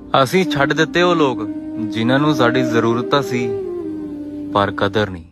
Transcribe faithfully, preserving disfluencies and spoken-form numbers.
ਅਸੀਂ ਛੱਡ ਦਿੱਤੇ ਉਹ ਲੋਕ ਜਿਨ੍ਹਾਂ ਨੂੰ ਸਾਡੀ ਜ਼ਰੂਰਤ ਤਾਂ ਸੀ ਪਰ ਕਦਰ ਨਹੀਂ।